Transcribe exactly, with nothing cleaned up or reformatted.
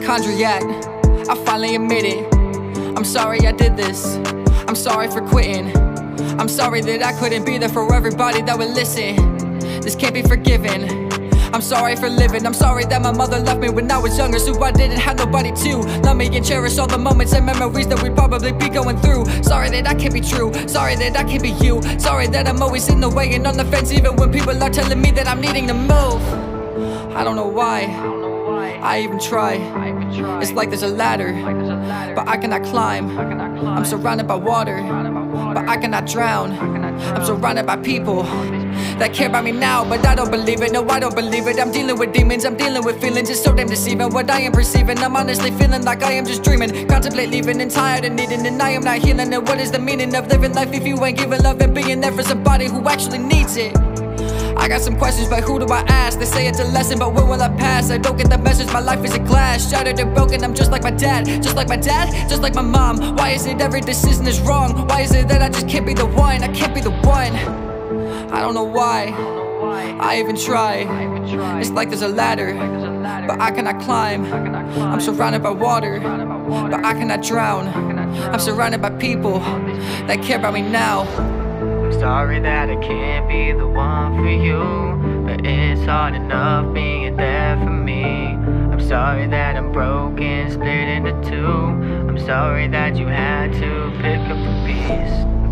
hypochondriac. I finally admit it. I'm sorry I did this. I'm sorry for quitting. I'm sorry that I couldn't be there for everybody that would listen. This can't be forgiven. I'm sorry for living. I'm sorry that my mother left me when I was younger, so I didn't have nobody to love me and cherish all the moments and memories that we'd probably be going through. Sorry that I can't be true. Sorry that I can't be you. Sorry that I'm always in the way and on the fence, even when people are telling me that I'm needing to move. I don't know why I even try. It's like there's a ladder, but I cannot climb. I'm surrounded by water, but I cannot drown. I'm surrounded by people that care about me now, but I don't believe it. No, I don't believe it. I'm dealing with demons, I'm dealing with feelings. It's so damn deceiving what I am perceiving. I'm honestly feeling like I am just dreaming. Contemplate leaving and tired of needing, and I am not healing. And what is the meaning of living life if you ain't giving love and being there for somebody who actually needs it? I got some questions, but who do I ask? They say it's a lesson, but when will I pass? I don't get the message, my life is a clash. Shattered and broken, I'm just like my dad. Just like my dad, just like my mom. Why is it every decision is wrong? Why is it that I just can't be the one? I can't be the one. I don't know why I even try. It's like there's a ladder, but I cannot climb. I'm surrounded by water, but I cannot drown. I'm surrounded by people that care about me now. I'm sorry that I can't be the one for you, but it's hard enough being there for me. I'm sorry that I'm broken, split into two. I'm sorry that you had to pick up a piece.